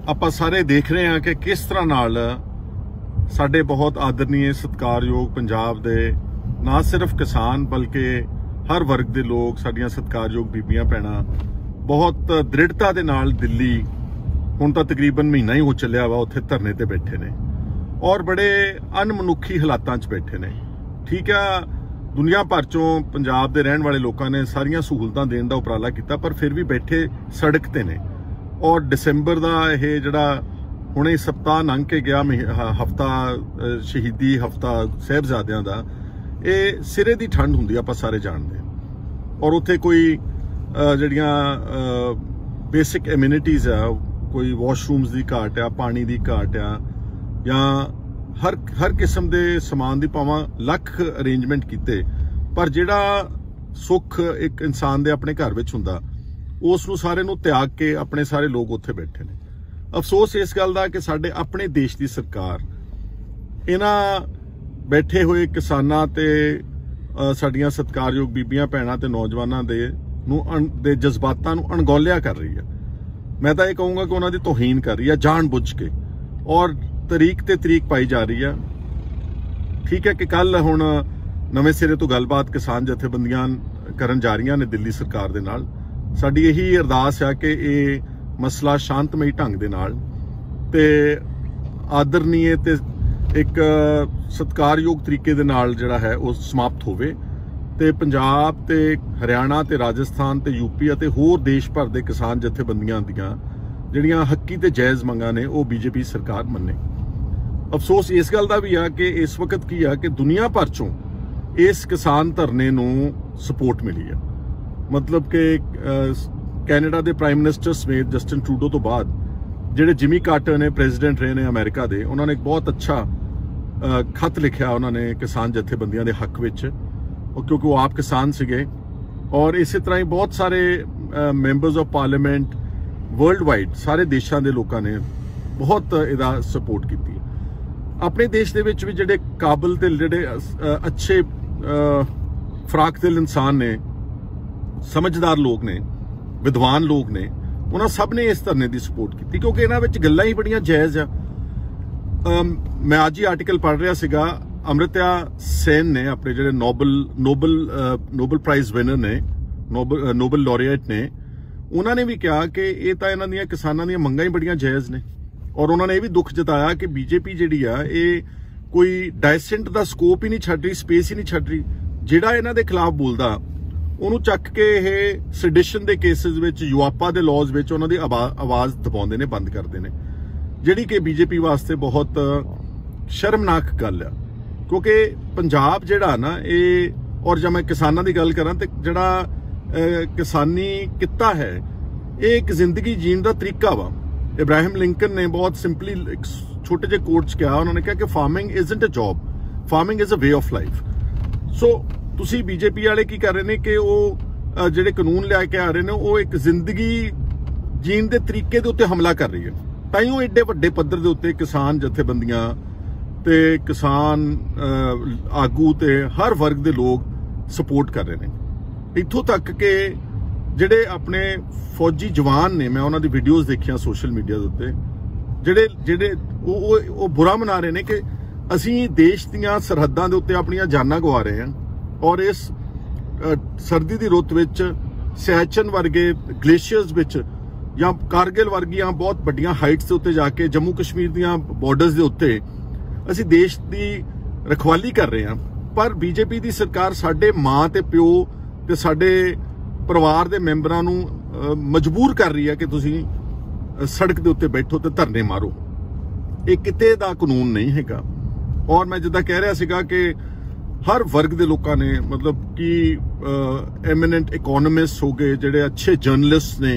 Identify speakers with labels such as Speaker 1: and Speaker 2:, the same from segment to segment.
Speaker 1: ਆਪਾਂ ਸਾਰੇ ਦੇਖ ਰਹੇ ਹਾਂ ਕਿ ਕਿਸ ਤਰ੍ਹਾਂ ਨਾਲ ਸਾਡੇ ਬਹੁਤ ਆਦਰਨੀय ਸਤਿਕਾਰਯੋਗ ਪੰਜਾਬ ਦੇ ਨਾ ਸਿਰਫ ਕਿਸਾਨ ਬਲਕਿ ਹਰ ਵਰਗ ਦੇ ਲੋਕ ਸਾਡੀਆਂ ਸਤਿਕਾਰਯੋਗ ਬੀਬੀਆਂ ਭੈਣਾਂ ਬਹੁਤ ਦ੍ਰਿੜਤਾ ਦੇ ਨਾਲ ਦਿੱਲੀ ਹੁਣ ਤਾਂ ਤਕਰੀਬਨ ਮਹੀਨਾ ਹੀ ਹੋ ਚੱਲਿਆ ਵਾ ਉੱਥੇ ਧਰਨੇ ਤੇ ਬੈਠੇ ਨੇ ਔਰ ਬੜੇ ਅਨਮਨੁੱਖੀ ਹਾਲਾਤਾਂ 'ਚ ਬੈਠੇ ਨੇ। ਠੀਕ ਆ, ਦੁਨੀਆ ਭਰ ਚੋਂ ਪੰਜਾਬ ਦੇ ਰਹਿਣ ਵਾਲੇ ਲੋਕਾਂ ਨੇ ਸਾਰੀਆਂ ਸਹੂਲਤਾਂ ਦੇਣ ਦਾ ਉਪਰਾਲਾ ਕੀਤਾ ਪਰ ਫਿਰ ਵੀ ਬੈਠੇ ਸੜਕ ਤੇ ਨੇ। ਔਰ ਦਸੰਬਰ ਦਾ ਇਹ ਜਿਹੜਾ ਹੁਣੇ ਸप्ताह ਲੰਘ ਕੇ ਗਿਆ ਹਫਤਾ ਸ਼ਹੀਦੀ ਹਫਤਾ ਸਾਹਿਬਜ਼ਾਦਿਆਂ ਦਾ, ਇਹ ਸਿਰੇ ਦੀ ਠੰਡ ਹੁੰਦੀ ਆਪਾਂ ਸਾਰੇ ਜਾਣਦੇ ਹਾਂ। ਔਰ ਉੱਥੇ ਕੋਈ ਜਿਹੜੀਆਂ ਬੇਸਿਕ ਐਮਿਨਿਟੀਜ਼ ਆ, ਕੋਈ ਵਾਸ਼ਰੂਮਸ ਦੀ ਘਾਟ ਆ, ਪਾਣੀ ਦੀ ਘਾਟ ਆ, ਜਾਂ ਹਰ ਕਿਸਮ ਦੇ ਸਮਾਨ ਦੀ ਭਾਵਾਂ ਲੱਖ ਅਰੇਂਜਮੈਂਟ ਕੀਤੇ ਪਰ ਜਿਹੜਾ ਸੁੱਖ ਇੱਕ ਇਨਸਾਨ ਦੇ ਆਪਣੇ ਘਰ ਵਿੱਚ ਹੁੰਦਾ ਉਸ ਨੂੰ ਸਾਰੇ ਨੂੰ ਤਿਆਗ ਕੇ ਆਪਣੇ ਸਾਰੇ ਲੋਕ ਉੱਥੇ ਬੈਠੇ ਨੇ। ਅਫਸੋਸ ਇਸ ਗੱਲ ਦਾ ਕਿ ਸਾਡੇ ਆਪਣੇ ਦੇਸ਼ ਦੀ ਸਰਕਾਰ ਇਹਨਾਂ ਬੈਠੇ ਹੋਏ ਕਿਸਾਨਾਂ ਤੇ ਸਾਡੀਆਂ ਸਤਿਕਾਰਯੋਗ ਬੀਬੀਆਂ ਭੈਣਾਂ ਤੇ ਨੌਜਵਾਨਾਂ ਦੇ ਜਜ਼ਬਾਤਾਂ ਨੂੰ ਅਣਗੌਲਿਆ ਕਰ ਰਹੀ ਹੈ। ਮੈਂ ਤਾਂ ਇਹ ਕਹੂੰਗਾ ਕਿ ਉਹਨਾਂ ਦੀ ਤੋਹੀਨ ਕਰ ਰਹੀ ਹੈ ਜਾਣ ਬੁੱਝ ਕੇ ਔਰ ਤਰੀਕ ਤੇ ਤਰੀਕ ਪਾਈ ਜਾ ਰਹੀ ਹੈ। ਠੀਕ ਹੈ ਕਿ ਕੱਲ ਹੁਣ ਨਵੇਂ ਸਿਰੇ ਤੋਂ ਗੱਲਬਾਤ ਕਿਸਾਨ ਜਥੇਬੰਦੀਆਂ ਕਰਨ ਜਾ ਰਹੀਆਂ ਨੇ ਦਿੱਲੀ ਸਰਕਾਰ ਦੇ ਨਾਲ। ਸਾਡੀ ਇਹੀ ਅਰਦਾਸ ਹੈ ਕਿ ਇਹ ਮਸਲਾ ਸ਼ਾਂਤਮਈ ਢੰਗ ਦੇ ਨਾਲ ਤੇ ਆਦਰਨੀय ਤੇ ਇੱਕ ਸਤਿਕਾਰਯੋਗ ਤਰੀਕੇ ਦੇ ਨਾਲ ਜਿਹੜਾ ਹੈ ਉਹ ਸਮਾਪਤ ਹੋਵੇ ਤੇ ਪੰਜਾਬ ਤੇ ਹਰਿਆਣਾ ਤੇ ਰਾਜਸਥਾਨ ਤੇ ਯੂਪੀ ਅਤੇ ਹੋਰ ਦੇਸ਼ ਭਰ ਦੇ ਕਿਸਾਨ ਜਥੇਬੰਦੀਆਂ ਦੀਆਂ ਜਿਹੜੀਆਂ ਹੱਕੀ ਤੇ ਜਾਇਜ਼ ਮੰਗਾਂ ਨੇ ਉਹ ਬੀਜੇਪੀ ਸਰਕਾਰ ਮੰਨੇ। ਅਫਸੋਸ ਇਸ ਗੱਲ ਦਾ ਵੀ ਆ ਕਿ ਇਸ ਵਕਤ ਕੀ ਆ ਕਿ ਦੁਨੀਆ ਭਰ ਚੋਂ ਇਸ ਕਿਸਾਨ ਧਰਨੇ ਨੂੰ ਸਪੋਰਟ ਮਿਲੀ ਆ। ਮਤਲਬ ਕਿ ਕੈਨੇਡਾ ਦੇ ਪ੍ਰਾਈਮ ਮਿਨਿਸਟਰ ਸਮੇਤ ਜਸਟਿਨ ਟਰੂਡੋ ਤੋਂ ਬਾਅਦ ਜਿਹੜੇ ਜਿਮੀ ਕਾਰਟਰ ਨੇ ਪ੍ਰੈਜ਼ੀਡੈਂਟ ਰਹੇ ਨੇ ਅਮਰੀਕਾ ਦੇ, ਉਹਨਾਂ ਨੇ ਇੱਕ ਬਹੁਤ ਅੱਛਾ ਖਤ ਲਿਖਿਆ ਉਹਨਾਂ ਨੇ ਕਿਸਾਨ ਜਥੇਬੰਦੀਆਂ ਦੇ ਹੱਕ ਵਿੱਚ, ਕਿਉਂਕਿ ਉਹ ਆਪ ਕਿਸਾਨ ਸੀਗੇ। ਔਰ ਇਸੇ ਤਰ੍ਹਾਂ ਹੀ ਬਹੁਤ ਸਾਰੇ members of parliament worldwide ਸਾਰੇ ਦੇਸ਼ਾਂ ਦੇ ਲੋਕਾਂ ਨੇ ਬਹੁਤ ਇਹਦਾ ਸਪੋਰਟ ਕੀਤੀ। ਆਪਣੇ ਦੇਸ਼ ਦੇ ਵਿੱਚ ਵੀ ਜਿਹੜੇ ਕਾਬਲ ਤੇ ਜਿਹੜੇ ਅੱਛੇ ਫਰਾਕ ਦਿਲ ਇਨਸਾਨ ਨੇ, ਸਮਝਦਾਰ ਲੋਕ ਨੇ, ਵਿਦਵਾਨ ਲੋਕ ਨੇ, ਉਹਨਾਂ ਸਭ ਨੇ ਇਸ ਧਰਨੇ ਦੀ ਸਪੋਰਟ ਕੀਤੀ ਕਿਉਂਕਿ ਇਹਨਾਂ ਵਿੱਚ ਗੱਲਾਂ ਹੀ ਬੜੀਆਂ ਜਾਇਜ਼ ਆ। ਮੈਂ ਅੱਜ ਹੀ ਆਰਟੀਕਲ ਪੜ੍ਹ ਰਿਹਾ ਸੀਗਾ, ਅਮ੍ਰਿਤਿਆ ਸੇਨ ਨੇ ਆਪਣੇ ਜਿਹੜੇ ਨੋਬਲ ਪ੍ਰਾਈਜ਼ ਵਿਨਰ ਨੇ, ਨੋਬਲ ਲੌਰੀਏਟ ਨੇ, ਉਹਨਾਂ ਨੇ ਵੀ ਕਿਹਾ ਕਿ ਇਹ ਤਾਂ ਇਹਨਾਂ ਦੀਆਂ ਕਿਸਾਨਾਂ ਦੀਆਂ ਮੰਗਾਂ ਹੀ ਬੜੀਆਂ ਜਾਇਜ਼ ਨੇ। ਔਰ ਉਹਨਾਂ ਨੇ ਇਹ ਵੀ ਦੁੱਖ ਜਤਾਇਆ ਕਿ ਬੀਜੇਪੀ ਜਿਹੜੀ ਆ ਇਹ ਕੋਈ ਡਾਇਸੈਂਟ ਦਾ ਸਕੋਪ ਹੀ ਨਹੀਂ ਛੱਡ ਰਹੀ, ਸਪੇਸ ਹੀ ਨਹੀਂ ਛੱਡ ਰਹੀ। ਜਿਹੜਾ ਇਹਨਾਂ ਦੇ ਖਿਲਾਫ ਬੋਲਦਾ ਉਹਨੂੰ ਚੱਕ ਕੇ ਇਹ ਸੈਡੀਸ਼ਨ ਦੇ ਕੇਸਿਸ ਵਿੱਚ, ਯੂਆਪਾ ਦੇ ਲਾਜ਼ ਵਿੱਚ ਉਹਨਾਂ ਦੀ ਆਵਾਜ਼ ਦਬਾਉਂਦੇ ਨੇ, ਬੰਦ ਕਰਦੇ ਨੇ, ਜਿਹੜੀ ਕਿ ਬੀਜੇਪੀ ਵਾਸਤੇ ਬਹੁਤ ਸ਼ਰਮਨਾਕ ਗੱਲ ਆ। ਕਿਉਂਕਿ ਪੰਜਾਬ ਜਿਹੜਾ ਨਾ ਇਹ, ਔਰ ਜੇ ਮੈਂ ਕਿਸਾਨਾਂ ਦੀ ਗੱਲ ਕਰਾਂ ਤੇ ਜਿਹੜਾ ਕਿਸਾਨੀ ਕਿੱਤਾ ਹੈ ਇਹ ਇੱਕ ਜ਼ਿੰਦਗੀ ਜੀਣ ਦਾ ਤਰੀਕਾ ਵਾ। ਇਬਰਾਹਿਮ ਲਿੰਕਨ ਨੇ ਬਹੁਤ ਸਿੰਪਲੀ ਇੱਕ ਛੋਟੇ ਜਿਹੇ ਕੋਟ 'ਚ ਕਿਹਾ, ਉਹਨਾਂ ਨੇ ਕਿਹਾ ਕਿ farming isn't a job, farming is a way of life. So ਤੁਸੀਂ ਬੀਜੇਪੀ ਵਾਲੇ ਕੀ ਕਰ ਰਹੇ ਨੇ ਕਿ ਉਹ ਜਿਹੜੇ ਕਾਨੂੰਨ ਲਿਆ ਕੇ ਆ ਰਹੇ ਨੇ ਉਹ ਇੱਕ ਜ਼ਿੰਦਗੀ ਜੀਣ ਦੇ ਤਰੀਕੇ ਦੇ ਉੱਤੇ ਹਮਲਾ ਕਰ ਰਹੀ ਹੈ। ਤਾਂ ਹੀ ਉਹ ਏਡੇ ਵੱਡੇ ਪੱਧਰ ਦੇ ਉੱਤੇ ਕਿਸਾਨ ਜਥੇਬੰਦੀਆਂ ਤੇ ਕਿਸਾਨ ਆਗੂ ਤੇ ਹਰ ਵਰਗ ਦੇ ਲੋਕ ਸਪੋਰਟ ਕਰ ਰਹੇ ਨੇ। ਇੱਥੋਂ ਤੱਕ ਕਿ ਜਿਹੜੇ ਆਪਣੇ ਫੌਜੀ ਜਵਾਨ ਨੇ, ਮੈਂ ਉਹਨਾਂ ਦੀ ਵੀਡੀਓਜ਼ ਦੇਖੀਆਂ ਸੋਸ਼ਲ ਮੀਡੀਆ ਦੇ ਉੱਤੇ, ਜਿਹੜੇ ਉਹ ਬੁਰਾ ਮਨਾ ਰਹੇ ਨੇ ਕਿ ਅਸੀਂ ਦੇਸ਼ ਦੀਆਂ ਸਰਹੱਦਾਂ ਦੇ ਉੱਤੇ ਆਪਣੀਆਂ ਜਾਨਾਂ ਗਵਾ ਰਹੇ ਹਾਂ ਔਰ ਇਸ ਸਰਦੀ ਦੀ ਰੁੱਤ ਵਿੱਚ ਸਿਆਚਨ ਵਰਗੇ ਗਲੇਸ਼ੀਅਰਸ ਵਿੱਚ ਜਾਂ ਕਾਰਗਿਲ ਵਰਗੀਆਂ ਬਹੁਤ ਵੱਡੀਆਂ ਹਾਈਟਸ ਦੇ ਉੱਤੇ ਜਾ ਕੇ ਜੰਮੂ ਕਸ਼ਮੀਰ ਦੀਆਂ ਬਾਰਡਰਸ ਦੇ ਉੱਤੇ ਅਸੀਂ ਦੇਸ਼ ਦੀ ਰਖਵਾਲੀ ਕਰ ਰਹੇ ਹਾਂ। ਪਰ ਬੀਜੇਪੀ ਦੀ ਸਰਕਾਰ ਸਾਡੇ ਮਾਂ ਤੇ ਪਿਓ ਤੇ ਸਾਡੇ ਪਰਿਵਾਰ ਦੇ ਮੈਂਬਰਾਂ ਨੂੰ ਮਜਬੂਰ ਕਰ ਰਹੀ ਹੈ ਕਿ ਤੁਸੀਂ ਸੜਕ ਦੇ ਉੱਤੇ ਬੈਠੋ ਤੇ ਧਰਨੇ ਮਾਰੋ। ਇਹ ਕਿਤੇ ਦਾ ਕਾਨੂੰਨ ਨਹੀਂ ਹੈਗਾ। ਔਰ ਮੈਂ ਜਿੱਦਾਂ ਕਹਿ ਰਿਹਾ ਸੀਗਾ ਕਿ ਹਰ ਵਰਗ ਦੇ ਲੋਕਾਂ ਨੇ, ਮਤਲਬ ਕਿ ਐਮੀਨੈਂਟ ਇਕੋਨੋਮਿਸਟ ਹੋ ਗਏ, ਜਿਹੜੇ ਅੱਛੇ ਜਰਨਲਿਸਟ ਨੇ,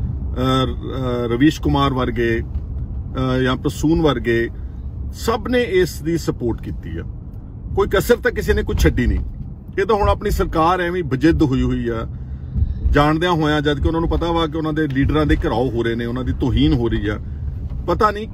Speaker 1: ਰਵੀਸ਼ ਕੁਮਾਰ ਵਰਗੇ ਜਾਂ ਪ੍ਰਸੂਨ ਵਰਗੇ, ਸਭ ਨੇ ਇਸ ਦੀ ਸਪੋਰਟ ਕੀਤੀ ਆ। ਕੋਈ ਕਸਰ ਤਾਂ ਕਿਸੇ ਨੇ ਕੁਝ ਛੱਡੀ ਨਹੀਂ। ਇਹ ਤਾਂ ਹੁਣ ਆਪਣੀ ਸਰਕਾਰ ਐਵੇਂ ਬਜਿੱਦ ਹੋਈ ਆ, ਜਾਣਦਿਆਂ ਹੋਇਆਂ, ਜਦ ਕਿ ਉਹਨਾਂ ਨੂੰ ਪਤਾ ਵਾ ਕਿ ਉਹਨਾਂ ਦੇ ਲੀਡਰਾਂ ਦੇ ਘਿਰਾਓ ਹੋ ਰਹੇ ਨੇ, ਉਹਨਾਂ ਦੀ ਤੋਹੀਨ ਹੋ ਰਹੀ ਆ। ਪਤਾ ਨਹੀਂ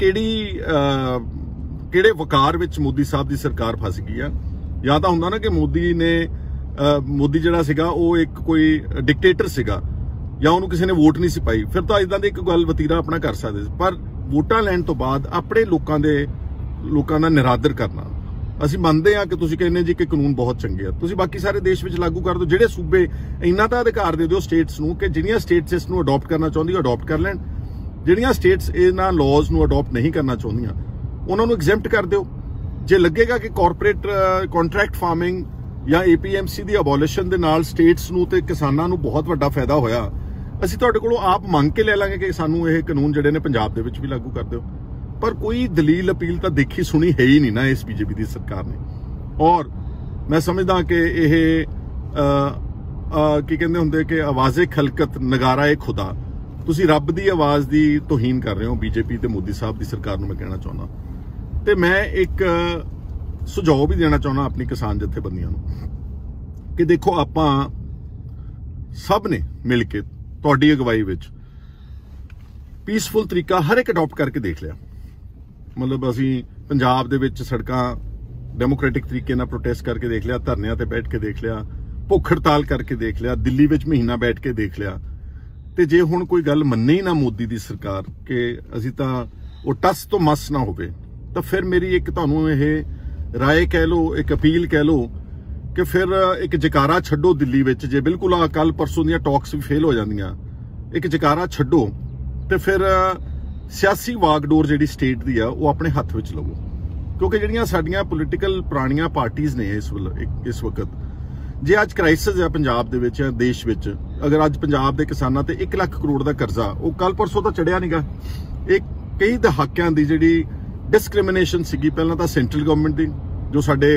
Speaker 1: ਕਿਹੜੇ ਵਕਾਰ ਵਿੱਚ ਮੋਦੀ ਸਾਹਿਬ ਦੀ ਸਰਕਾਰ ਫਸ ਗਈ ਆ। ਜਾਂ ਤਾਂ ਹੁੰਦਾ ਨਾ ਕਿ ਮੋਦੀ ਜਿਹੜਾ ਸੀਗਾ ਉਹ ਇੱਕ ਕੋਈ ਡਿਕਟੇਟਰ ਸੀਗਾ ਜਾਂ ਉਹਨੂੰ ਕਿਸੇ ਨੇ ਵੋਟ ਨਹੀਂ ਸੀ ਪਾਈ, ਫਿਰ ਤਾਂ ਇਦਾਂ ਦੀ ਇੱਕ ਗੱਲ ਵਤੀਰਾ ਆਪਣਾ ਕਰ ਸਕਦੇ ਸੀ। ਪਰ ਵੋਟਾਂ ਲੈਣ ਤੋਂ ਬਾਅਦ ਆਪਣੇ ਲੋਕਾਂ ਦਾ ਨਿਰਾਦਰ ਕਰਨਾ। ਅਸੀਂ ਮੰਨਦੇ ਹਾਂ ਕਿ ਤੁਸੀਂ ਕਹਿੰਦੇ ਜੀ ਕਿ ਕਾਨੂੰਨ ਬਹੁਤ ਚੰਗੇ ਆ, ਤੁਸੀਂ ਬਾਕੀ ਸਾਰੇ ਦੇਸ਼ ਵਿੱਚ ਲਾਗੂ ਕਰ ਦਿਓ। ਜਿਹੜੇ ਸੂਬੇ ਇੰਨਾ ਤਾਂ ਅਧਿਕਾਰ ਦੇ ਦਿਓ ਸਟੇਟਸ ਨੂੰ ਕਿ ਜਿਹੜੀਆਂ ਸਟੇਟਸ ਇਸ ਨੂੰ ਅਡਾਪਟ ਕਰਨਾ ਚਾਹੁੰਦੀ ਅਡਾਪਟ ਕਰ ਲੈਣ। ਜਿਹੜੀਆਂ ਸਟੇਟਸ ਇਹਨਾਂ ਲਾਜ਼ ਨੂੰ ਅਡਾਪਟ ਨਹੀਂ ਕਰਨਾ ਚਾਹੁੰਦੀਆਂ ਉਹਨਾਂ ਨੂੰ ਐਗਜ਼ੈਂਪਟ ਕਰ ਦਿਓ। ਜੇ ਲੱਗੇਗਾ ਕਿ ਕਾਰਪੋਰੇਟ ਕੰਟਰੈਕਟ ਫਾਰਮਿੰਗ ਜਾਂ APMC ਦੀ ਅਬੋਲਿਸ਼ਨ ਦੇ ਨਾਲ ਸਟੇਟਸ ਨੂੰ ਤੇ ਕਿਸਾਨਾਂ ਨੂੰ ਬਹੁਤ ਵੱਡਾ ਫਾਇਦਾ ਹੋਇਆ, ਅਸੀਂ ਤੁਹਾਡੇ ਕੋਲੋਂ ਆਪ ਮੰਗ ਕੇ ਲੈ ਲਾਂਗੇ ਕਿ ਸਾਨੂੰ ਇਹ ਕਾਨੂੰਨ ਜਿਹੜੇ ਨੇ ਪੰਜਾਬ ਦੇ ਵਿੱਚ ਵੀ ਲਾਗੂ ਕਰ ਦਿਓ। ਪਰ ਕੋਈ ਦਲੀਲ ਅਪੀਲ ਤਾਂ ਦੇਖੀ ਸੁਣੀ ਹੈ ਹੀ ਨਹੀਂ ਨਾ ਇਸ BJP ਦੀ ਸਰਕਾਰ ਨੇ। ਔਰ ਮੈਂ ਸਮਝਦਾ ਕਿ ਇਹ ਕੀ ਕਹਿੰਦੇ ਹੁੰਦੇ ਕਿ ਆਵਾਜ਼ੇ ਖਲਕਤ ਨਗਾਰਾ ਖੁਦਾ, ਤੁਸੀਂ ਰੱਬ ਦੀ ਆਵਾਜ਼ ਦੀ ਤੋਹੀਨ ਕਰ ਰਹੇ ਹੋ BJP ਤੇ ਮੋਦੀ ਸਾਹਿਬ ਦੀ ਸਰਕਾਰ ਨੂੰ। ਮੈਂ ਕਹਿਣਾ ਚਾਹੁੰਦਾ ਤੇ ਮੈਂ ਇੱਕ ਸੁਝਾਅ ਵੀ ਦੇਣਾ ਚਾਹੁੰਦਾ ਆਪਣੀ ਕਿਸਾਨ ਜਥੇਬੰਦੀਆਂ ਨੂੰ ਕਿ ਦੇਖੋ, ਆਪਾਂ ਸਭ ਨੇ ਮਿਲ ਕੇ ਤੁਹਾਡੀ ਅਗਵਾਈ ਵਿੱਚ ਪੀਸਫੁਲ ਤਰੀਕਾ ਹਰ ਇੱਕ ਅਡਾਪਟ ਕਰਕੇ ਦੇਖ ਲਿਆ। ਮਤਲਬ ਅਸੀਂ ਪੰਜਾਬ ਦੇ ਵਿੱਚ ਸੜਕਾਂ ਡੈਮੋਕ੍ਰੈਟਿਕ ਤਰੀਕੇ ਨਾਲ ਪ੍ਰੋਟੈਸਟ ਕਰਕੇ ਦੇਖ ਲਿਆ, ਧਰਨਿਆਂ ਤੇ ਬੈਠ ਕੇ ਦੇਖ ਲਿਆ, ਭੁੱਖ ਹੜਤਾਲ ਕਰਕੇ ਦੇਖ ਲਿਆ, ਦਿੱਲੀ ਵਿੱਚ ਮਹੀਨਾ ਬੈਠ ਕੇ ਦੇਖ ਲਿਆ। ਤੇ ਜੇ ਹੁਣ ਕੋਈ ਗੱਲ ਮੰਨੇ ਹੀ ਨਾ ਮੋਦੀ ਦੀ ਸਰਕਾਰ ਕਿ ਅਸੀਂ ਤਾਂ ਉਹ ਟਸ ਤੋਂ ਮਸ ਨਾ ਹੋਵੇ, ਤਾਂ ਫਿਰ ਮੇਰੀ ਇੱਕ ਤੁਹਾਨੂੰ ਇਹ ਰਾਏ ਕਹਿ ਲਓ, ਇੱਕ ਅਪੀਲ ਕਹਿ ਲਓ ਕਿ ਫਿਰ ਇੱਕ ਜਕਾਰਾ ਛੱਡੋ ਦਿੱਲੀ ਵਿੱਚ। ਜੇ ਬਿਲਕੁਲ ਆ ਕੱਲ ਪਰਸੋਂ ਦੀਆਂ ਟਾਕਸ ਵੀ ਫੇਲ ਹੋ ਜਾਂਦੀਆਂ, ਇੱਕ ਜਕਾਰਾ ਛੱਡੋ ਤੇ ਫਿਰ ਸਿਆਸੀ ਵਾਗਡੋਰ ਜਿਹੜੀ ਸਟੇਟ ਦੀ ਆ ਉਹ ਆਪਣੇ ਹੱਥ ਵਿੱਚ ਲਵੋ। ਕਿਉਂਕਿ ਜਿਹੜੀਆਂ ਸਾਡੀਆਂ ਪੋਲੀਟੀਕਲ ਪੁਰਾਣੀਆਂ ਪਾਰਟੀਆਂ ਨੇ ਇਸ ਵਕਤ, ਜੇ ਅੱਜ ਕ੍ਰਾਈਸਿਸ ਹੈ ਪੰਜਾਬ ਦੇ ਵਿੱਚ, ਦੇਸ਼ ਵਿੱਚ, ਅਗਰ ਅੱਜ ਪੰਜਾਬ ਦੇ ਕਿਸਾਨਾਂ ਤੇ 1 ਲੱਖ ਕਰੋੜ ਦਾ ਕਰਜ਼ਾ, ਉਹ ਕੱਲ ਪਰਸੋਂ ਤਾਂ ਚੜਿਆ ਨਹੀਂਗਾ। ਇਹ ਕਈ ਦਹਾਕਿਆਂ ਦੀ ਜਿਹੜੀ ਡਿਸਕ੍ਰਿਮੀਨੇਸ਼ਨ ਸੀਗੀ, ਪਹਿਲਾਂ ਤਾਂ ਸੈਂਟਰਲ ਗਵਰਨਮੈਂਟ ਦੀ ਜੋ ਸਾਡੇ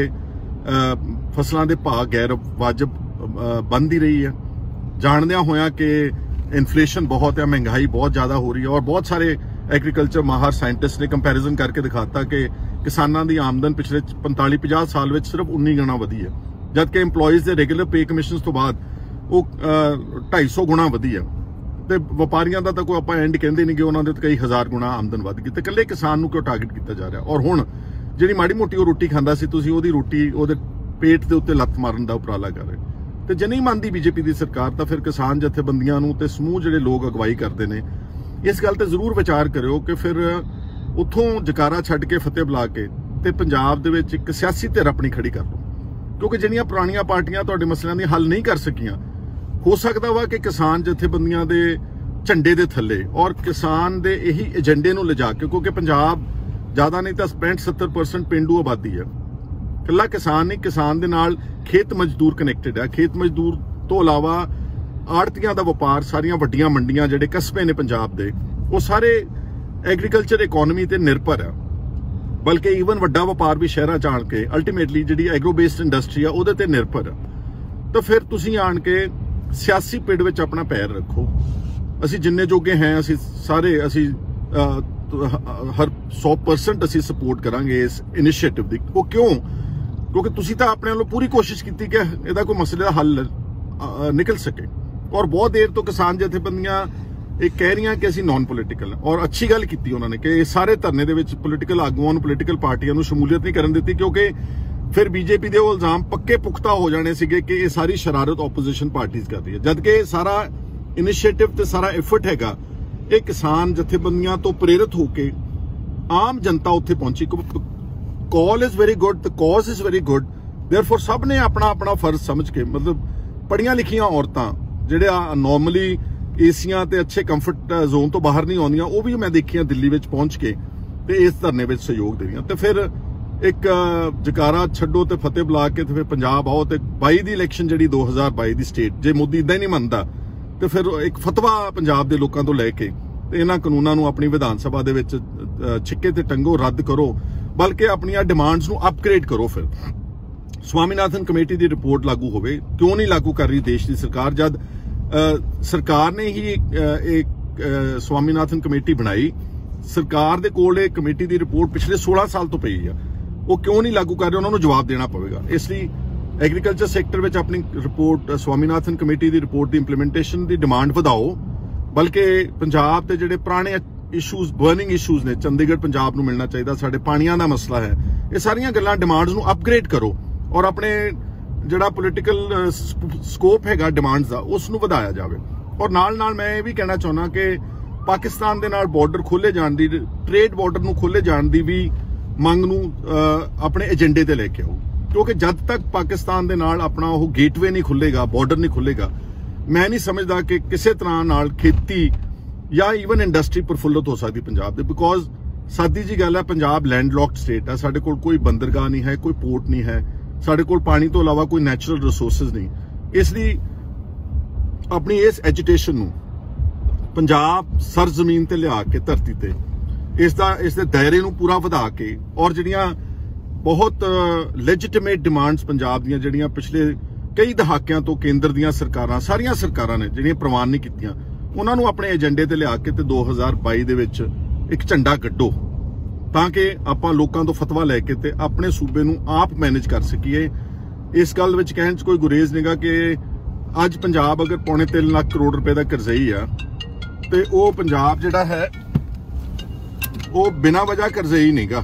Speaker 1: ਫਸਲਾਂ ਦੇ ਭਾਅ ਗੈਰ ਵਾਜਬ ਬੰਦੀ ਰਹੀ ਹੈ, ਜਾਣਦਿਆਂ ਹੋਇਆਂ ਕਿ ਇਨਫਲੇਸ਼ਨ ਬਹੁਤ ਹੈ, ਮਹਿੰਗਾਈ ਬਹੁਤ ਜ਼ਿਆਦਾ ਹੋ ਰਹੀ ਹੈ। ਔਰ ਬਹੁਤ ਸਾਰੇ ਐਗਰੀਕਲਚਰ ਮਾਹਰ ਸਾਇੰਟਿਸਟ ਨੇ ਕੰਪੈਰੀਜ਼ਨ ਕਰਕੇ ਦਿਖਾਤਾ ਕਿ ਕਿਸਾਨਾਂ ਦੀ ਆਮਦਨ ਪਿਛਲੇ 45-50 ਸਾਲ ਵਿੱਚ ਸਿਰਫ 19 ਗੁਣਾ ਵਧੀ ਹੈ, ਜਦਕਿ EMPLOYEES ਦੇ ਰੈਗੂਲਰ ਪੇ ਕਮਿਸ਼ਨਸ ਤੋਂ ਬਾਅਦ ਉਹ 250 ਗੁਣਾ ਵਧੀ ਹੈ। ਤੇ ਵਪਾਰੀਆਂ ਦਾ ਤਾਂ ਕੋਈ ਆਪਾਂ ਐਂਡ ਕਹਿੰਦੇ ਨਹੀਂ ਕਿ ਉਹਨਾਂ ਦੇ ਕਈ ਹਜ਼ਾਰ ਗੁਣਾ ਆਮਦਨ ਵੱਧ ਗਈ, ਤੇ ਇਕੱਲੇ ਕਿਸਾਨ ਨੂੰ ਕਿਉਂ ਟਾਰਗੇਟ ਕੀਤਾ ਜਾ ਰਿਹਾ। ਔਰ ਹੁਣ ਜਿਹੜੀ ਮਾੜੀ ਮੋਟੀ ਉਹ ਰੋਟੀ ਖਾਂਦਾ ਸੀ, ਤੁਸੀਂ ਉਹਦੀ ਰੋਟੀ ਉਹਦੇ ਪੇਟ ਦੇ ਉੱਤੇ ਲੱਤ ਮਾਰਨ ਦਾ ਉਪਰਾਲਾ ਕਰ ਰਹੇ। ਤੇ ਜੇ ਨਹੀਂ ਮੰਨਦੀ BJP ਦੀ ਸਰਕਾਰ ਤਾਂ ਫਿਰ ਕਿਸਾਨ ਜਥੇਬੰਦੀਆਂ ਨੂੰ ਤੇ ਸਮੂਹ ਜਿਹੜੇ ਲੋਕ ਅਗਵਾਈ ਕਰਦੇ ਨੇ ਇਸ ਗੱਲ ਤੇ ਜ਼ਰੂਰ ਵਿਚਾਰ ਕਰਿਓ ਕਿ ਫਿਰ ਉੱਥੋਂ ਜਕਾਰਾ ਛੱਡ ਕੇ ਫਤਿਹ ਬੁਲਾ ਕੇ ਤੇ ਪੰਜਾਬ ਦੇ ਵਿੱਚ ਇੱਕ ਸਿਆਸੀ ਧਿਰ ਆਪਣੀ ਖੜੀ ਕਰ ਲਓ। ਕਿਉਂਕਿ ਜਿਹੜੀਆਂ ਪੁਰਾਣੀਆਂ ਪਾਰਟੀਆਂ ਤੁਹਾਡੇ ਮਸਲਿਆਂ ਦੀ ਹੱਲ ਨਹੀਂ ਕਰ ਸਕੀਆਂ, ਹੋ ਸਕਦਾ ਵਾ ਕਿ ਕਿਸਾਨ ਜਥੇਬੰਦੀਆਂ ਦੇ ਝੰਡੇ ਦੇ ਥੱਲੇ ਔਰ ਕਿਸਾਨ ਦੇ ਇਹੀ ਏਜੰਡੇ ਨੂੰ ਲਿਜਾ ਕੇ, ਕਿਉਂਕਿ ਪੰਜਾਬ ਜ਼ਿਆਦਾ ਨਹੀਂ ਤਾਂ 65-70% ਪੇਂਡੂ ਆਬਾਦੀ ਹੈ, ਇਕੱਲਾ ਕਿਸਾਨ ਨਹੀਂ, ਕਿਸਾਨ ਦੇ ਨਾਲ ਖੇਤ ਮਜ਼ਦੂਰ ਕਨੈਕਟਡ ਹੈ। ਖੇਤ ਮਜ਼ਦੂਰ ਤੋਂ ਇਲਾਵਾ ਆੜਤੀਆਂ ਦਾ ਵਪਾਰ, ਸਾਰੀਆਂ ਵੱਡੀਆਂ ਮੰਡੀਆਂ ਜਿਹੜੇ ਕਸਬੇ ਨੇ ਪੰਜਾਬ ਦੇ, ਉਹ ਸਾਰੇ ਐਗਰੀਕਲਚਰ ਇਕਨੋਮੀ ਤੇ ਨਿਰਭਰ ਹੈ। ਬਲਕਿ ਈਵਨ ਵੱਡਾ ਵਪਾਰ ਵੀ ਸ਼ਹਿਰਾਂ 'ਚ ਆਣ ਕੇ ਅਲਟੀਮੇਟਲੀ ਜਿਹੜੀ ਐਗਰੋ ਬੇਸਡ ਇੰਡਸਟਰੀ ਆ ਉਹਦੇ ਤੇ ਨਿਰਭਰ ਹੈ। ਤਾਂ ਫਿਰ ਤੁਸੀਂ ਆਣ ਕੇ ਸਿਆਸੀ ਪਿੜ ਵਿੱਚ ਆਪਣਾ ਪੈਰ ਰੱਖੋ। ਅਸੀਂ ਜਿੰਨੇ ਜੋਗੇ ਹੈ, ਅਸੀਂ ਸਾਰੇ ਹਰ 100% ਅਸੀਂ ਸਪੋਰਟ ਕਰਾਂਗੇ ਇਸ ਇਨੀਸ਼ੀਏਟਿਵ ਦੀ। ਉਹ ਕਿਉਂ? ਕਿਉਂਕਿ ਤੁਸੀਂ ਤਾਂ ਆਪਣੇ ਵੱਲੋਂ ਪੂਰੀ ਕੋਸ਼ਿਸ਼ ਕੀਤੀ ਕਿ ਇਹਦਾ ਕੋਈ ਮਸਲੇ ਦਾ ਹੱਲ ਨਿਕਲ ਸਕੇ। ਔਰ ਬਹੁਤ ਦੇਰ ਤੋਂ ਕਿਸਾਨ ਜਥੇਬੰਦੀਆਂ ਇਹ ਕਹਿ ਰਹੀਆਂ ਕਿ ਅਸੀਂ ਨਾਨ ਪੋਲੀਟੀਕਲ, ਔਰ ਅੱਛੀ ਗੱਲ ਕੀਤੀ ਉਹਨਾਂ ਨੇ ਕਿ ਸਾਰੇ ਧਰਨੇ ਦੇ ਵਿੱਚ ਪੋਲੀਟੀਕਲ ਆਗੂਆਂ ਨੂੰ, ਪੋਲੀਟੀਕਲ ਪਾਰਟੀਆਂ ਨੂੰ ਸ਼ਮੂਲੀਅਤ ਨਹੀਂ ਕਰਨ ਦਿੱਤੀ, ਕਿਉਂਕਿ ਫਿਰ BJP ਦੇ ਉਹ ਇਲਜ਼ਾਮ ਪੱਕੇ ਪੁਖਤਾ ਹੋ ਜਾਣੇ ਸੀਗੇ ਕਿ ਇਹ ਸਾਰੀ ਸ਼ਰਾਰਤ ਆਪੋਜੀਸ਼ਨ ਪਾਰਟੀਆਂ ਕਰ ਰਹੀ ਹੈ। ਜਦਕਿ ਸਾਰਾ ਇਨੀਸ਼ੀਏਟਿਵ ਤੇ ਸਾਰਾ ਐਫਰਟ ਹੈਗਾ ਇਹ ਕਿਸਾਨ ਜਥੇਬੰਦੀਆਂ ਤੋਂ ਪ੍ਰੇਰਿਤ ਹੋ ਕੇ ਆਮ ਜਨਤਾ ਉੱਥੇ ਪਹੁੰਚੀ। Cause is very good, the cause is very good, therefore ਸਭ ਨੇ ਆਪਣਾ ਆਪਣਾ ਫਰਜ਼ ਸਮਝ ਕੇ, ਮਤਲਬ ਪੜੀਆਂ ਲਿਖੀਆਂ ਔਰਤਾਂ ਜਿਹੜੇ ਨਾਰਮਲੀ ਏਸੀਆਂ ਤੇ ਅੱਛੇ ਕੰਫਰਟ ਜ਼ੋਨ ਤੋਂ ਬਾਹਰ ਨਹੀਂ ਆਉਂਦੀਆਂ, ਉਹ ਵੀ ਮੈਂ ਦੇਖੀਆਂ ਦਿੱਲੀ ਵਿੱਚ ਪਹੁੰਚ ਕੇ ਤੇ ਇਸ ਧਰਨੇ ਵਿੱਚ ਸਹਿਯੋਗ ਦੇ ਰਹੀਆਂ। ਤੇ ਫਿਰ ਇੱਕ ਜਕਾਰਾ ਛੱਡੋ ਤੇ ਫਤਿਹ ਬੁਲਾ ਕੇ ਤੇ ਫਿਰ ਪੰਜਾਬ ਆਓ ਤੇ 22 ਦੀ ਇਲੈਕਸ਼ਨ ਜਿਹੜੀ 2022 ਦੀ ਸਟੇਟ, ਜੇ ਮੋਦੀ ਇਦਾਂ ਹੀ ਨਹੀਂ ਮੰਨਦਾ ਤੇ ਫਿਰ ਇੱਕ ਫਤਵਾ ਪੰਜਾਬ ਦੇ ਲੋਕਾਂ ਤੋਂ ਲੈ ਕੇ ਤੇ ਇਹਨਾਂ ਕਾਨੂੰਨਾਂ ਨੂੰ ਆਪਣੀ ਵਿਧਾਨ ਸਭਾ ਦੇ ਵਿੱਚ ਛਿੱਕੇ ਤੇ ਟੰਗੋ, ਰੱਦ ਕਰੋ, ਬਲਕਿ ਆਪਣੀਆਂ ਡਿਮਾਂਡਸ ਨੂੰ ਅਪਗ੍ਰੇਡ ਕਰੋ। ਫਿਰ ਸਵਾਮੀਨਾਥਨ ਕਮੇਟੀ ਦੀ ਰਿਪੋਰਟ ਲਾਗੂ ਹੋਵੇ। ਕਿਉਂ ਨਹੀਂ ਲਾਗੂ ਕਰ ਰਹੀ ਦੇਸ਼ ਦੀ ਸਰਕਾਰ, ਜਦ ਸਰਕਾਰ ਨੇ ਹੀ ਇੱਕ ਸਵਾਮੀਨਾਥਨ ਕਮੇਟੀ ਬਣਾਈ। ਸਰਕਾਰ ਦੇ ਕੋਲ ਇਹ ਕਮੇਟੀ ਦੀ ਰਿਪੋਰਟ ਪਿਛਲੇ 16 ਸਾਲ ਤੋਂ ਪਈ ਆ, ਉਹ ਕਿਉਂ ਨਹੀਂ ਲਾਗੂ ਕਰ ਰਹੇ? ਉਹਨਾਂ ਨੂੰ ਜਵਾਬ ਦੇਣਾ ਪਵੇਗਾ। ਇਸ ਲਈ ਐਗਰੀਕਲਚਰ ਸੈਕਟਰ ਵਿੱਚ ਆਪਣੀ ਰਿਪੋਰਟ, ਸਵਾਮੀਨਾਥਨ ਕਮੇਟੀ ਦੀ ਰਿਪੋਰਟ ਦੀ ਇੰਪਲੀਮੈਂਟੇਸ਼ਨ ਦੀ ਡਿਮਾਂਡ ਵਧਾਓ। ਬਲਕਿ ਪੰਜਾਬ ਦੇ ਜਿਹੜੇ ਪੁਰਾਣੇ ਇਸ਼ੂਜ਼, ਬਰਨਿੰਗ ਇਸ਼ੂਜ਼ ਨੇ, ਚੰਡੀਗੜ੍ਹ ਪੰਜਾਬ ਨੂੰ ਮਿਲਣਾ ਚਾਹੀਦਾ, ਸਾਡੇ ਪਾਣੀਆਂ ਦਾ ਮਸਲਾ ਹੈ, ਇਹ ਸਾਰੀਆਂ ਗੱਲਾਂ, ਡਿਮਾਂਡਸ ਨੂੰ ਅਪਗ੍ਰੇਡ ਕਰੋ ਔਰ ਆਪਣੇ ਜਿਹੜਾ ਪੋਲੀਟੀਕਲ ਸਕੋਪ ਹੈਗਾ ਡਿਮਾਂਡਸ ਦਾ, ਉਸ ਨੂੰ ਵਧਾਇਆ ਜਾਵੇ। ਔਰ ਨਾਲ ਨਾਲ ਮੈਂ ਇਹ ਵੀ ਕਹਿਣਾ ਚਾਹੁੰਦਾ ਕਿ ਪਾਕਿਸਤਾਨ ਦੇ ਨਾਲ ਬਾਰਡਰ ਖੋਲੇ ਜਾਣ ਦੀ, ਟ੍ਰੇਡ ਬਾਰਡਰ ਨੂੰ ਖੋਲੇ ਜਾਣ ਦੀ ਵੀ ਮੰਗ ਨੂੰ ਆਪਣੇ ਏਜੰਡੇ ਤੇ ਲੈ ਕੇ ਆਓ, ਕਿਉਂਕਿ ਜਦ ਤੱਕ ਪਾਕਿਸਤਾਨ ਦੇ ਨਾਲ ਆਪਣਾ ਉਹ ਗੇਟਵੇ ਨਹੀਂ ਖੁੱਲੇਗਾ, ਬਾਰਡਰ ਨਹੀਂ ਖੁੱਲੇਗਾ, ਮੈਂ ਨਹੀਂ ਸਮਝਦਾ ਕਿ ਕਿਸੇ ਤਰ੍ਹਾਂ ਨਾਲ ਖੇਤੀ ਜਾਂ ਈਵਨ ਇੰਡਸਟਰੀ ਪ੍ਰਫੁੱਲਤ ਹੋ ਸਕਦੀ ਪੰਜਾਬ ਦੇ। ਬਿਕੋਜ਼ ਸਾਦੀ ਜੀ ਗੱਲ ਹੈ, ਪੰਜਾਬ ਲੈਂਡਲੌਕਡ ਸਟੇਟ ਹੈ, ਸਾਡੇ ਕੋਲ ਕੋਈ ਬੰਦਰਗਾਹ ਨਹੀਂ ਹੈ, ਕੋਈ ਪੋਰਟ ਨਹੀਂ ਹੈ, ਸਾਡੇ ਕੋਲ ਪਾਣੀ ਤੋਂ ਇਲਾਵਾ ਕੋਈ ਨੈਚੁਰਲ ਰਿਸੋਰਸਸ ਨਹੀਂ। ਇਸ ਲਈ ਆਪਣੀ ਇਸ ਐਜੀਟੇਸ਼ਨ ਨੂੰ ਪੰਜਾਬ ਸਰਜ਼ਮੀਨ ਤੇ ਲਿਆ ਕੇ, ਧਰਤੀ ਤੇ ਇਸ ਦੇ ਦਾਇਰੇ ਨੂੰ ਪੂਰਾ ਵਧਾ ਕੇ, ਔਰ ਜਿਹੜੀਆਂ ਬਹੁਤ ਲੈਜੀਟੀਮੇਟ ਡਿਮਾਂਡਸ ਪੰਜਾਬ ਦੀਆਂ ਜਿਹੜੀਆਂ ਪਿਛਲੇ ਕਈ ਦਹਾਕਿਆਂ ਤੋਂ ਕੇਂਦਰ ਦੀਆਂ ਸਰਕਾਰਾਂ, ਸਾਰੀਆਂ ਸਰਕਾਰਾਂ ਨੇ ਜਿਹੜੀਆਂ ਪ੍ਰਵਾਨ ਨਹੀਂ ਕੀਤੀਆਂ, ਉਹਨਾਂ ਨੂੰ ਆਪਣੇ ਏਜੰਡੇ ਤੇ ਲਿਆ ਕੇ ਤੇ 2022 ਦੇ ਵਿੱਚ ਇੱਕ ਝੰਡਾ ਗੱਡੋ, ਤਾਂ ਕਿ ਆਪਾਂ ਲੋਕਾਂ ਤੋਂ ਫਤਵਾ ਲੈ ਕੇ ਤੇ ਆਪਣੇ ਸੂਬੇ ਨੂੰ ਆਪ ਮੈਨੇਜ ਕਰ ਸਕੀਏ। ਇਸ ਗੱਲ ਵਿੱਚ ਕਹਿਣ 'ਚ ਕੋਈ ਗੁਰੇਜ਼ ਨਹੀਂਗਾ ਕਿ ਅੱਜ ਪੰਜਾਬ ਅਗਰ ਪੌਣੇ 3 ਲੱਖ ਕਰੋੜ ਰੁਪਏ ਦਾ ਕਰਜ਼ਈ ਆ, ਤੇ ਉਹ ਪੰਜਾਬ ਜਿਹੜਾ ਹੈ ਉਹ ਬਿਨਾਂ ਵਜ੍ਹਾ ਕਰਜ਼ਈ ਨਹੀਂਗਾ।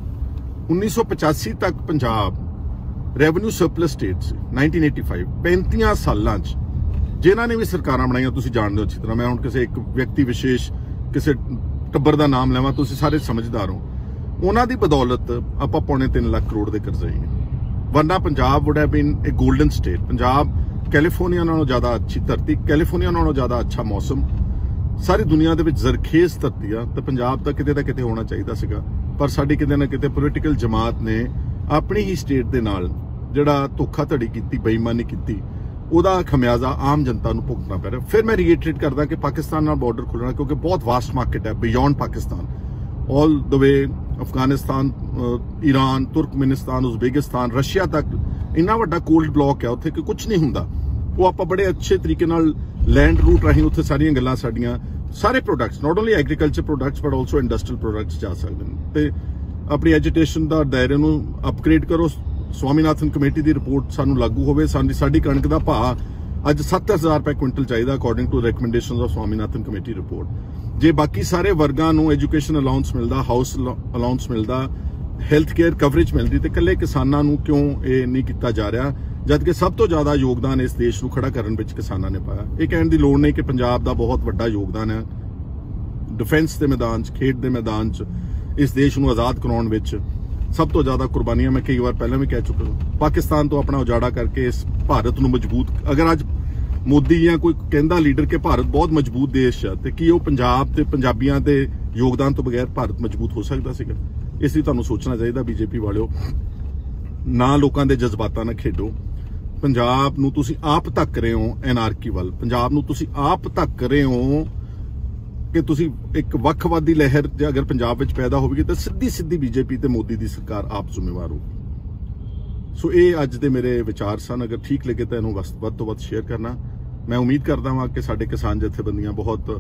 Speaker 1: 1985 ਤੱਕ ਪੰਜਾਬ ਰੈਵਨਿਊ ਸਰਪਲਸ ਸਟੇਟ ਸੀ। 1985 35 ਸਾਲਾਂ 'ਚ ਜਿਨ੍ਹਾਂ ਨੇ ਵੀ ਸਰਕਾਰਾਂ ਬਣਾਈਆਂ, ਤੁਸੀਂ ਜਾਣਦੇ ਹੋ ਅੱਛੀ ਤਰ੍ਹਾਂ, ਮੈਂ ਹੁਣ ਕਿਸੇ ਇੱਕ ਵਿਅਕਤੀ ਵਿਸ਼ੇਸ਼, ਕਿਸੇ ਟੱਬਰ ਦਾ ਨਾਮ ਲੈਵਾਂ, ਤੁਸੀਂ ਸਾਰੇ ਸਮਝਦਾਰ ਹੋ, ਉਹਨਾਂ ਦੀ ਬਦੌਲਤ ਆਪਾਂ ਪੌਣੇ 3 ਲੱਖ ਕਰੋੜ ਦੇ ਕਰਜ਼ਈ ਨੇ। ਵਰਨਾ Punjab would have been a golden state. Punjab California ਨਾਲੋਂ ਜ਼ਿਆਦਾ ਅੱਛੀ ਧਰਤੀ, ਕੈਲੀਫੋਰਨੀਆ ਨਾਲੋਂ ਜ਼ਿਆਦਾ ਅੱਛਾ ਮੌਸਮ, ਸਾਰੀ ਦੁਨੀਆ ਦੇ ਵਿੱਚ ਜ਼ਰਖੇਜ਼ ਧਰਤੀ ਆ, ਤੇ ਪੰਜਾਬ ਤਾਂ ਕਿਤੇ ਹੋਣਾ ਚਾਹੀਦਾ ਸੀਗਾ। ਪਰ ਸਾਡੀ ਕਿਤੇ ਨਾ ਕਿਤੇ ਪੋਲੀਟੀਕਲ ਜਮਾਤ ਨੇ ਆਪਣੀ ਹੀ ਸਟੇਟ ਦੇ ਨਾਲ ਜਿਹੜਾ ਧੋਖਾਧੜੀ ਕੀਤੀ, ਬੇਈਮਾਨੀ ਕੀਤੀ, ਉਹਦਾ ਖਮਿਆਜ਼ਾ ਆਮ ਜਨਤਾ ਨੂੰ ਭੁਗਤਣਾ ਪੈ ਰਿਹਾ। ਫਿਰ ਮੈਂ ਰੀਇਟਰੇਟ ਕਰਦਾ ਕਿ ਪਾਕਿਸਤਾਨ ਨਾਲ ਬਾਰਡਰ ਖੁੱਲਣਾ, ਕਿਉਂਕਿ ਬਹੁਤ ਵਾਸਟ ਮਾਰਕੀਟ ਹੈ beyond Pakistan, all the way Afghanistan, Iran, Turkmenistan, Uzbekistan, Russia ਤੱਕ ਇੰਨਾ ਵੱਡਾ ਕੋਲਡ ਬਲੌਕ ਹੈ ਉੱਥੇ ਕਿ ਕੁਝ ਨਹੀਂ ਹੁੰਦਾ। ਉਹ ਆਪਾਂ ਬੜੇ ਅੱਛੇ ਤਰੀਕੇ ਨਾਲ ਲੈਂਡ ਰੂਟ ਰਾਹੀਂ ਉੱਥੇ ਸਾਰੀਆਂ ਗੱਲਾਂ, ਸਾਡੀਆਂ ਸਾਰੇ products, not only agriculture products but also industrial products ਜਾ ਸਕਦੇ ਨੇ। ਤੇ ਆਪਣੀ ਐਜੀਟੇਸ਼ਨ ਦਾ ਦਾਇਰੇ ਨੂੰ ਅਪਗ੍ਰੇਡ ਕਰੋ। ਸਵਾਮੀਨਾਥਨ ਕਮੇਟੀ ਦੀ ਰਿਪੋਰਟ ਸਾਨੂੰ ਲਾਗੂ ਹੋਵੇ। ਸਾਡੀ ਕਣਕ ਦਾ ਭਾਅ ਅੱਜ 7000 ਰੁਪਏ ਕੁਇੰਟਲ ਚਾਹੀਦਾ according to recommendations of Swaminathan committee report. ਜੇ ਬਾਕੀ ਸਾਰੇ ਵਰਗਾਂ ਨੂੰ ਐਜੂਕੇਸ਼ਨ ਅਲਾਉਂਸ ਮਿਲਦਾ, ਹਾਊਸ ਅਲਾਉਂਸ ਮਿਲਦਾ, ਹੈਲਥ ਕੇਅਰ ਕਵਰੇਜ ਮਿਲਦੀ, ਤੇ ਇਕੱਲੇ ਕਿਸਾਨਾਂ ਨੂੰ ਕਿਉਂ ਇਹ ਨਹੀਂ ਕੀਤਾ ਜਾ ਰਿਹਾ, ਜਦਕਿ ਸਭ ਤੋਂ ਜ਼ਿਆਦਾ ਯੋਗਦਾਨ ਇਸ ਦੇਸ਼ ਨੂੰ ਖੜਾ ਕਰਨ ਵਿੱਚ ਕਿਸਾਨਾਂ ਨੇ ਪਾਇਆ। ਇਹ ਕਹਿਣ ਦੀ ਲੋੜ ਨਹੀਂ ਕਿ ਪੰਜਾਬ ਦਾ ਬਹੁਤ ਵੱਡਾ ਯੋਗਦਾਨ ਹੈ ਡਿਫੈਂਸ ਦੇ ਮੈਦਾਨ 'ਚ, ਖੇਡ ਦੇ ਮੈਦਾਨ 'ਚ, ਇਸ ਦੇਸ਼ ਨੂੰ ਆਜ਼ਾਦ ਕਰਾਉਣ ਵਿੱਚ ਸਭ ਤੋਂ ਜ਼ਿਆਦਾ ਕੁਰਬਾਨੀਆਂ ਮੈਂ ਕਈ ਵਾਰ ਪਹਿਲਾਂ ਵੀ ਕਹਿ ਚੁੱਕਾ। ਪਾਕਿਸਤਾਨ ਤੋਂ ਆਪਣਾ ਉਜਾੜਾ ਕਰਕੇ ਇਸ ਭਾਰਤ ਨੂੰ ਮਜ਼ਬੂਤ, ਅਗਰ ਅੱਜ ਮੋਦੀ ਜਾਂ ਕੋਈ ਕਹਿੰਦਾ ਲੀਡਰ ਕਿ ਭਾਰਤ ਬਹੁਤ ਮਜ਼ਬੂਤ ਦੇਸ਼ ਹੈ, ਤੇ ਕੀ ਉਹ ਪੰਜਾਬ ਤੇ ਪੰਜਾਬੀਆਂ ਦੇ ਯੋਗਦਾਨ ਤੋਂ ਬਗੈਰ ਭਾਰਤ ਮਜ਼ਬੂਤ ਹੋ ਸਕਦਾ ਸੀਗਾ? ਇਸ ਲਈ ਤੁਹਾਨੂੰ ਸੋਚਣਾ ਚਾਹੀਦਾ ਬੀਜੇਪੀ ਵਾਲਿਓ, ਨਾ ਲੋਕਾਂ ਦੇ ਜਜ਼ਬਾਤਾਂ ਨਾਲ ਖੇਡੋ। ਪੰਜਾਬ ਨੂੰ ਤੁਸੀਂ ਆਪ ਧੱਕ ਰਹੇ ਹੋ ਐਨਆਰਕੀ ਵੱਲ, ਪੰਜਾਬ ਨੂੰ ਤੁਸੀਂ ਆਪ ਧੱਕ ਰਹੇ ਹੋ ਕਿ ਤੁਸੀਂ ਇੱਕ ਵੱਖਵਾਦੀ ਲਹਿਰ ਜੇ ਅਗਰ ਪੰਜਾਬ ਵਿੱਚ ਪੈਦਾ ਹੋਵੇਗੀ ਤਾਂ ਸਿੱਧੀ ਬੀਜੇਪੀ ਤੇ ਮੋਦੀ ਦੀ ਸਰਕਾਰ ਆਪ ਜ਼ਿੰਮੇਵਾਰ ਹੋਊਗੀ। ਸੋ ਇਹ ਅੱਜ ਦੇ ਮੇਰੇ ਵਿਚਾਰ ਸਨ। ਅਗਰ ਠੀਕ ਲੱਗੇ ਤਾਂ ਇਹਨੂੰ ਵੱਧ ਤੋਂ ਵੱਧ ਸ਼ੇਅਰ ਕਰਨਾ। ਮੈਂ ਉਮੀਦ ਕਰਦਾ ਹਾਂ ਕਿ ਸਾਡੇ ਕਿਸਾਨ ਜਥੇਬੰਦੀਆਂ ਬਹੁਤ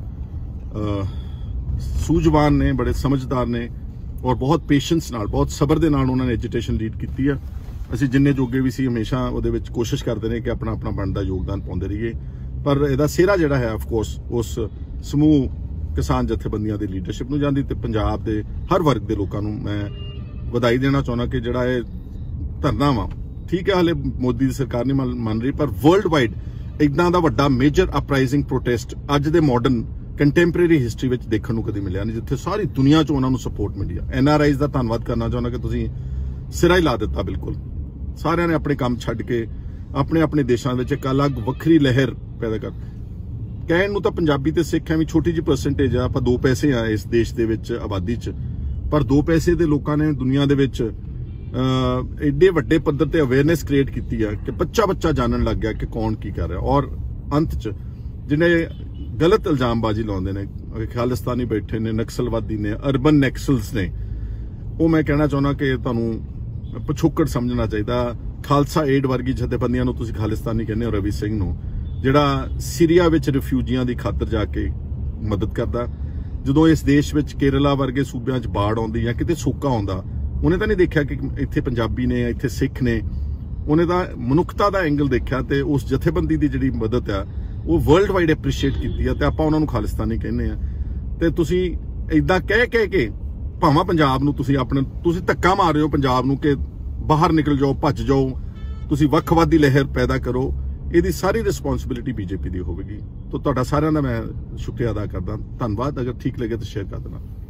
Speaker 1: ਸੂਝਵਾਨ ਨੇ, ਬੜੇ ਸਮਝਦਾਰ ਨੇ, ਔਰ ਬਹੁਤ ਪੇਸ਼ੈਂਸ ਨਾਲ, ਬਹੁਤ ਸਬਰ ਦੇ ਨਾਲ ਉਹਨਾਂ ਨੇ ਐਜੀਟੇਸ਼ਨ ਲੀਡ ਕੀਤੀ ਆ। ਅਸੀਂ ਜਿੰਨੇ ਜੋਗੇ ਵੀ ਸੀ ਹਮੇਸ਼ਾ ਉਹਦੇ ਵਿੱਚ ਕੋਸ਼ਿਸ਼ ਕਰਦੇ ਨੇ ਕਿ ਆਪਣਾ ਬਣਦਾ ਯੋਗਦਾਨ ਪਾਉਂਦੇ ਰਹੀਏ। ਪਰ ਇਹਦਾ ਸਿਹਰਾ ਜਿਹੜਾ ਹੈ ਆਫ ਕੋਰਸ ਉਸ ਸਮੂਹ ਕਿਸਾਨ ਜਥੇਬੰਦੀਆਂ ਦੀ ਲੀਡਰਸ਼ਿਪ ਨੂੰ ਜਾਂਦੀ, ਤੇ ਪੰਜਾਬ ਦੇ ਹਰ ਵਰਗ ਦੇ ਲੋਕਾਂ ਨੂੰ ਮੈਂ ਵਧਾਈ ਦੇਣਾ ਚਾਹੁੰਦਾ ਕਿ ਜਿਹੜਾ ਇਹ ਧਰਨਾ ਵਾ, ਠੀਕ ਹੈ ਹਾਲੇ ਮੋਦੀ ਦੀ ਸਰਕਾਰ ਨਹੀਂ ਮੰਨ ਰਹੀ, ਪਰ ਵਰਲਡ ਵਾਈਡ ਇਦਾਂ ਦਾ ਵੱਡਾ ਮੇਜਰ ਅਪਰਾਈਜ਼ਿੰਗ ਪ੍ਰੋਟੈਸਟ ਅੱਜ ਦੇ ਮਾਡਰਨ ਕੰਟੈਂਪਰੇਰੀ ਹਿਸਟਰੀ ਵਿੱਚ ਦੇਖਣ ਨੂੰ ਕਦੇ ਮਿਲਿਆ ਨਹੀਂ, ਜਿੱਥੇ ਸਾਰੀ ਦੁਨੀਆ 'ਚ ਉਹਨਾਂ ਨੂੰ ਸਪੋਰਟ ਮਿਲੀ ਆ। ਐਨਆਰਆਈਜ਼ ਦਾ ਧੰਨਵਾਦ ਕਰਨਾ ਚਾਹੁੰਦਾ ਕਿ ਤੁਸੀਂ ਸਿਰਾ ਹੀ ਲਾ ਦਿੱਤਾ। ਬਿਲਕੁਲ ਸਾਰਿਆਂ ਨੇ ਆਪਣੇ ਕੰਮ ਛੱਡ ਕੇ ਆਪਣੇ ਦੇਸ਼ਾਂ ਵਿੱਚ ਇੱਕ ਅਲੱਗ ਵੱਖਰੀ ਲਹਿਰ ਪੈਦਾ ਕਰ। ਕਹਿਣ ਨੂੰ ਤਾਂ ਪੰਜਾਬੀ ਤੇ ਸਿੱਖ ਐਵੇਂ ਛੋਟੀ ਜਿਹੀ ਪਰਸੈਂਟੇਜ ਆ, ਆਪਾਂ 2 ਪੈਸੇ ਆ ਇਸ ਦੇਸ਼ ਦੇ ਵਿੱਚ ਆਬਾਦੀ 'ਚ, ਪਰ 2 ਪੈਸੇ ਦੇ ਲੋਕਾਂ ਨੇ ਦੁਨੀਆ ਦੇ ਵਿੱਚ ਐਡੇ ਵੱਡੇ ਪੱਧਰ ਤੇ ਅਵੇਅਰਨੈਸ ਕ੍ਰੀਏਟ ਕੀਤੀ ਆ ਕਿ ਬੱਚਾ ਜਾਣਨ ਲੱਗ ਗਿਆ ਕਿ ਕੌਣ ਕੀ ਕਰ ਰਿਹਾ। ਔਰ ਅੰਤ 'ਚ ਜਿਹਨੇ ਗਲਤ ਇਲਜ਼ਾਮਬਾਜ਼ੀ ਲਾਉਂਦੇ ਨੇ, ਖਾਲਿਸਤਾਨੀ ਬੈਠੇ ਨੇ, ਨਕਸਲਵਾਦੀ ਨੇ, ਅਰਬਨ ਨੈਕਸਲਸ ਨੇ, ਉਹ ਮੈਂ ਕਹਿਣਾ ਚਾਹੁੰਦਾ ਕਿ ਤੁਹਾਨੂੰ ਪਿਛੋਕੜ ਸਮਝਣਾ ਚਾਹੀਦਾ। ਖਾਲਸਾ ਏਡ ਵਰਗੀ ਜਥੇਬੰਦੀਆਂ ਨੂੰ ਤੁਸੀਂ ਖਾਲਿਸਤਾਨੀ ਕਹਿੰਦੇ ਹੋ, ਰਵੀ ਸਿੰਘ ਨੂੰ, ਜਿਹੜਾ ਸੀਰੀਆ ਵਿੱਚ ਰਿਫਿਊਜੀਆਂ ਦੀ ਖਾਤਰ ਜਾ ਕੇ ਮਦਦ ਕਰਦਾ। ਜਦੋਂ ਇਸ ਦੇਸ਼ ਵਿੱਚ ਕੇਰਲਾ ਵਰਗੇ ਸੂਬਿਆਂ 'ਚ ਬਾੜ ਆਉਂਦੀ ਜਾਂ ਕਿਤੇ ਸੋਕਾ ਆਉਂਦਾ, ਉਹਨੇ ਤਾਂ ਨਹੀਂ ਦੇਖਿਆ ਕਿ ਇੱਥੇ ਪੰਜਾਬੀ ਨੇ, ਇੱਥੇ ਸਿੱਖ ਨੇ, ਉਹਨੇ ਤਾਂ ਮਨੁੱਖਤਾ ਦਾ ਐਂਗਲ ਦੇਖਿਆ, ਤੇ ਉਸ ਜਥੇਬੰਦੀ ਦੀ ਜਿਹੜੀ ਮਦਦ ਆ ਉਹ ਵਰਲਡ ਵਾਈਡ ਐਪਰੀਸ਼ੀਏਟ ਕੀਤੀ ਆ, ਤੇ ਆਪਾਂ ਉਹਨਾਂ ਨੂੰ ਖਾਲਿਸਤਾਨੀ ਕਹਿੰਦੇ ਆ। ਤੇ ਤੁਸੀਂ ਇਦਾਂ ਕਹਿ ਕੇ ਭਾਵੇਂ ਪੰਜਾਬ ਨੂੰ ਤੁਸੀਂ ਧੱਕਾ ਮਾਰ ਰਹੇ ਹੋ ਪੰਜਾਬ ਨੂੰ ਕਿ ਬਾਹਰ ਨਿਕਲ ਜਾਓ, ਭੱਜ ਜਾਓ, ਤੁਸੀਂ ਵੱਖਵਾਦੀ ਲਹਿਰ ਪੈਦਾ ਕਰੋ। ਇਹਦੀ ਸਾਰੀ ਰਿਸਪੌਂਸਿਬਿਲਿਟੀ ਬੀਜੇਪੀ ਦੀ ਹੋਵੇਗੀ। ਤਾਂ ਤੁਹਾਡਾ ਸਾਰਿਆਂ ਦਾ ਮੈਂ ਸ਼ੁਕਰੀਆ ਅਦਾ ਕਰਦਾ। ਧੰਨਵਾਦ। ਅਗਰ ਠੀਕ ਲੱਗੇ ਤਾਂ ਸ਼ੇਅਰ ਕਰ ਦੇਣਾ।